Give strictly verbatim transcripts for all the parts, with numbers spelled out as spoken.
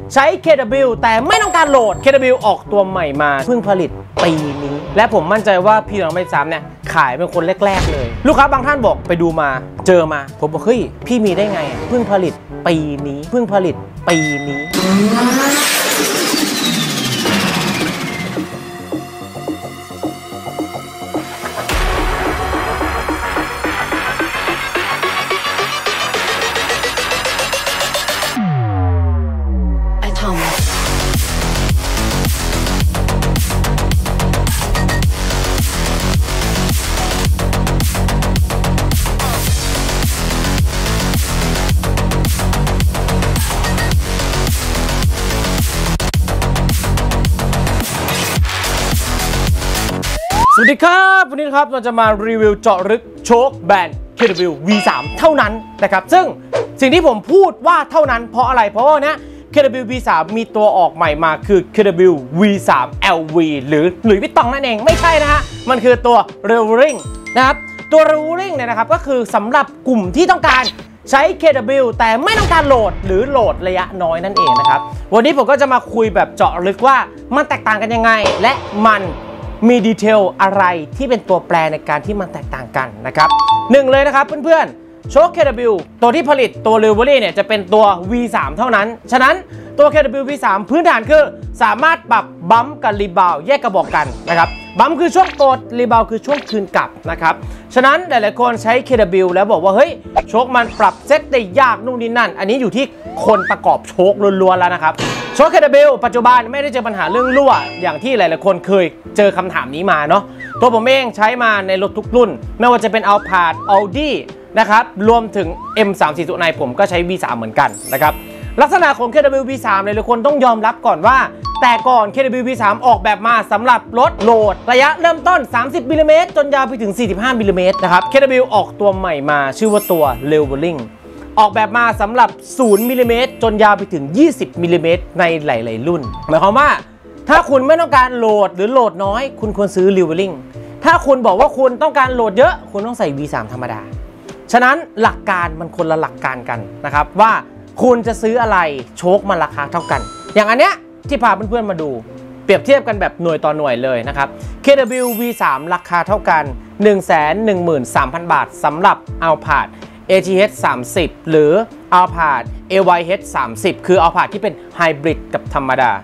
ใช้ เค ดับเบิลยู แต่ไม่ต้องการโหลด เค ดับเบิลยู ออกตัวใหม่มาเพิ่งผลิตปีนี้และผมมั่นใจว่าพี่น้องไม่ซ้ำเนี่ยขายเป็นคนแรกๆเลยลูกค้าบางท่านบอกไปดูมาเจอมาผมบอกเฮ้ยพี่มีได้ไงเพิ่งผลิตปีนี้เพิ่งผลิตปีนี้สวัสดีครับวันนี้นะครับเราจะมารีวิวเจาะลึกโชคแบรนด์ เค ดับเบิลยู วี สาม เท่านั้นนะครับซึ่งสิ่งที่ผมพูดว่าเท่านั้นเพราะอะไรเพราะว่าเนี้ย เค ดับเบิลยู วี สาม มีตัวออกใหม่มาคือ เค ดับเบิลยู วี สาม แอล วี หรือหลุยส์วิตตองนั่นเองไม่ใช่นะฮะมันคือตัว Reveling นะครับตัว Reveling เนี่ยนะครับก็คือสำหรับกลุ่มที่ต้องการใช้ เค ดับเบิลยู แต่ไม่ต้องการโหลดหรือโหลดระยะน้อยนั่นเองนะครับวันนี้ผมก็จะมาคุยแบบเจาะลึกว่ามันแตกต่างกันยังไงและมันมีดีเทลอะไรที่เป็นตัวแปรในการที่มันแตกต่างกันนะครับหนึ่งเลยนะครับเพื่อนๆโชค เค ดับเบิลยู ตัวที่ผลิตตัว Reveling เนี่ยจะเป็นตัว วี สาม เท่านั้นฉะนั้นตัว เค ดับเบิลยู วี สาม พื้นฐานคือสามารถปรับบัมป์กับรีบาวแยกกระบอกกันนะครับบัมป์คือช่วงกดรีบาวคือช่วงคืนกลับนะครับฉะนั้นหลายๆคนใช้ เค ดับเบิลยู แล้วบอกว่าเฮ้ยโชคมันปรับเซตได้ยากนู่นนี่นั่นอันนี้อยู่ที่คนประกอบโชคล้วนๆแล้วนะครับโชค เค ดับเบิลยู ปัจจุบันไม่ได้เจอปัญหาเรื่องรั่วอย่างที่หลายๆคนเคยเจอคำถามนี้มาเนาะตัวผมเองใช้มาในรถทุกรุ่นไม่ว่าจะเป็น Alphard Audi นะครับรวมถึง เอ็ม สามสี่ศูนย์ ในผมก็ใช้ วี สาม เหมือนกันนะครับลักษณะของ เค ดับเบิลยู วี สาม หลายๆคนต้องยอมรับก่อนว่าแต่ก่อน เค ดับเบิลยู วี สาม ออกแบบมาสำหรับรถโหลดระยะเริ่มต้นสามสิบมิลลิเมตรจนยาวไปถึงสี่สิบห้ามิลลิเมตรนะครับ เค ดับเบิลยู ออกตัวใหม่มาชื่อว่าตัว Reveling ออกแบบมาสำหรับศูนย์มิลลิเมตรจนยาวไปถึงยี่สิบมิลลิเมตรในหลายๆรุ่นหมายความว่าถ้าคุณไม่ต้องการโหลดหรือโหลดน้อยคุณควรซื้อ Reveling ถ้าคุณบอกว่าคุณต้องการโหลดเยอะคุณต้องใส่ วี สาม ธรรมดาฉะนั้นหลักการมันคนละหลักการกันนะครับว่าคุณจะซื้ออะไรโชคมันราคาเท่ากันอย่างอันเนี้ยที่พาเพื่อนๆมาดูเปรียบเทียบกันแบบหน่วยต่อหน่วยเลยนะครับ เค ดับเบิลยู วี สาม ราคาเท่ากัน หนึ่งแสนหนึ่งหมื่นสามพัน บาทสำหรับ Alphard เอ ที เอช สามสิบ หรือ Alphard เอ วาย เอช สามสิบ คือ Alphard ที่เป็นไฮบริดกับธรรมดา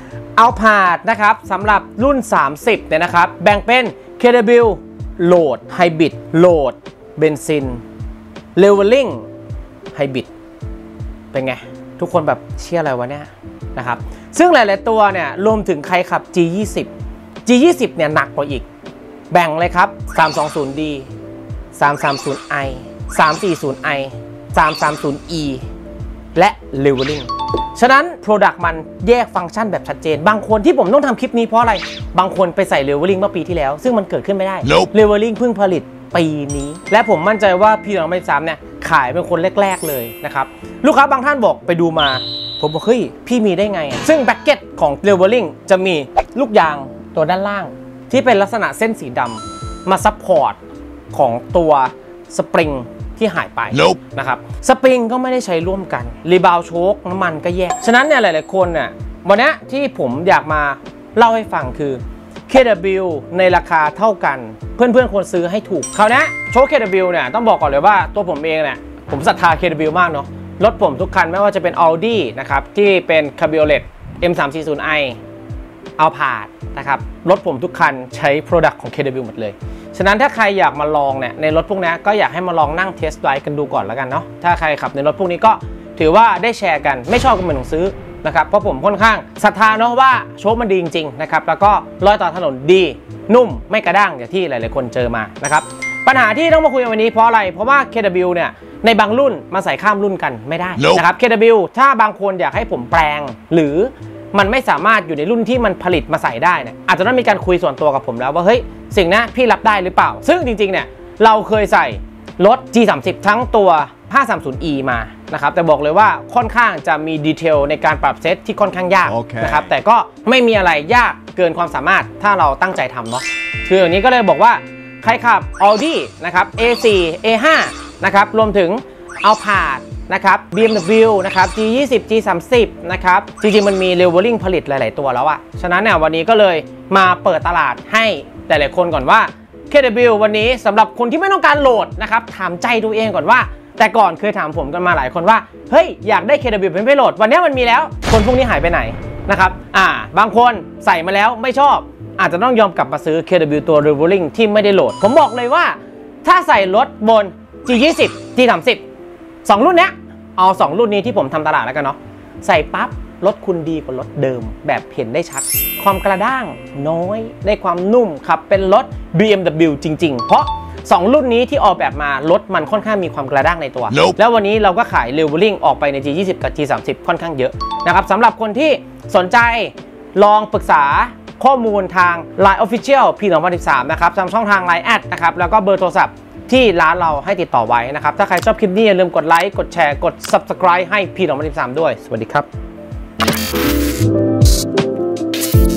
Alphard นะครับสำหรับรุ่นสามสิบเนี่ยนะครับแบ่งเป็น เค ดับเบิลยู โหลดไฮบริดโหลดเบนซินReveling ไฮบริดเป็นไงทุกคนแบบเชื่ออะไรวะเนี่ยนะครับซึ่งหลายๆตัวเนี่ยรวมถึงใครขับ จี ยี่สิบ จี ยี่สิบ เนี่ยหนักกว่าอีกแบ่งเลยครับ สามสองศูนย์ ดี สามสามศูนย์ ไอ สามสี่ศูนย์ ไอ สามสามศูนย์ อี และ Reveling ฉะนั้น Product มันแยกฟังก์ชันแบบชัดเจนบางคนที่ผมต้องทำคลิปนี้เพราะอะไรบางคนไปใส่ Reveling เมื่อปีที่แล้วซึ่งมันเกิดขึ้นไม่ได้ nope. Reveling เพิ่งผลิตปีนี้และผมมั่นใจว่าพี่น้องไม่ซ้ำเนี่ยขายเป็นคนแรกๆเลยนะครับลูกค้าบางท่านบอกไปดูมาผมบอกเฮ้ยพี่มีได้ไงซึ่งแบ็กเก็ตของ Reveling จะมีลูกยางตัวด้านล่างที่เป็นลักษณะเส้นสีดำมาซัพพอร์ตของตัวสปริงที่หายไป nope. นะครับสปริงก็ไม่ได้ใช้ร่วมกันรีบาวโชคน้ำมันก็แยกฉะนั้นเนี่ยหลายๆคนเนี่ยวันนี้ที่ผมอยากมาเล่าให้ฟังคือ เค ดับเบิลยู ในราคาเท่ากันเพื่อนๆควรซื้อให้ถูกคราวนี้โชค เค ดับเบิลยู เนี่ยต้องบอกก่อนเลยว่าตัวผมเองเนี่ยผมศรัทธา เค ดับเบิลยู มากเนาะรถผมทุกคันไม่ว่าจะเป็น Audi นะครับที่เป็น Cabriolet เอ็ม สามสี่ศูนย์ ไอ Alphard นะครับรถผมทุกคันใช้ Product ของ เค ดับเบิลยู หมดเลยฉะนั้นถ้าใครอยากมาลองเนี่ยในรถพวกนี้ก็อยากให้มาลองนั่งเทสต์ไดรฟ์กันดูก่อนแล้วกันเนาะถ้าใครขับในรถพวกนี้ก็ถือว่าได้แชร์กันไม่ชอบก็ไม่ต้องซื้อนะครับเพราะผมค่อนข้างศรัทธาเนาะว่าโชคมันดีจริงๆนะครับแล้วก็รอยต่อถนนดีนุ่มไม่กระด้างอย่างที่หลายๆคนเจอมานะครับปัญหาที่ต้องมาคุยกันวันนี้เพราะอะไรเพราะว่า เค ดับเบิลยู เนี่ยในบางรุ่นมาใส่ข้ามรุ่นกันไม่ได้ nope. นะครับ เค ดับเบิลยู ถ้าบางคนอยากให้ผมแปลงหรือมันไม่สามารถอยู่ในรุ่นที่มันผลิตมาใส่ได้เนี่ยอาจจะต้องมีการคุยส่วนตัวกับผมแล้วว่าเฮ้ยสิ่งนี้พี่รับได้หรือเปล่าซึ่งจริงๆเนี่ยเราเคยใส่รถ จี สามสิบ ทั้งตัว ห้าสามศูนย์ อี มานะครับแต่บอกเลยว่าค่อนข้างจะมีดีเทลในการปรับเซตที่ค่อนข้างยาก okay. นะครับแต่ก็ไม่มีอะไรยากเกินความสามารถถ้าเราตั้งใจทำเนาะคืออย่างนี้ก็เลยบอกว่าใครขับ Audi นะครับ เอ สี่ เอ ห้า นะครับรวมถึง Alphard นะครับ บี เอ็ม ดับเบิลยู นะครับ จี ยี่สิบ จี สามสิบ นะครับจริงๆมันมี Leveling ผลิตหลายๆตัวแล้วอะฉะนั้นเนี่ยวันนี้ก็เลยมาเปิดตลาดให้หลายๆคนก่อนว่า เค ดับเบิลยู วันนี้สำหรับคนที่ไม่ต้องการโหลดนะครับถามใจตัวเองก่อนว่าแต่ก่อนเคยถามผมกันมาหลายคนว่าเฮ้ยอยากได้ เค ดับเบิลยู เป็นไม่โหลดวันนี้มันมีแล้วคนพวกนี้หายไปไหนนะครับอ่าบางคนใส่มาแล้วไม่ชอบอาจจะต้องยอมกลับมาซื้อ เค ดับเบิลยู ตัว Leveling ที่ไม่ได้โหลดผมบอกเลยว่าถ้าใส่รถบน จี ยี่สิบ จี สามสิบ สองรุ่นเนี้ยเอาสองรุ่นนี้ที่ผมทำตลาดแล้วกันเนาะใส่ปั๊บรถคุณดีกว่ารถเดิมแบบเห็นได้ชัดความกระด้างน้อยได้ความนุ่มขับเป็นรถ บี เอ็ม ดับเบิลยู จริงๆเพราะสองรุ่นนี้ที่ออกแบบมารถมันค่อนข้างมีความกระด้างในตัว nope. แล้ววันนี้เราก็ขาย Leveling ออกไปใน จี ยี่สิบ กับ จี สามสิบ ค่อนข้างเยอะนะครับสำหรับคนที่สนใจลองปรึกษาข้อมูลทาง ไลน์ Official พี สองพันสิบสาม นะครับทางช่องทาง ไลน์ แอดนะครับแล้วก็เบอร์โทรศัพท์ที่ร้านเราให้ติดต่อไว้นะครับถ้าใครชอบคลิปนี้อย่าลืมกดไลค์กดแชร์กด Subscribe ให้ พี สองพันสิบสาม ด้วยสวัสดีครับ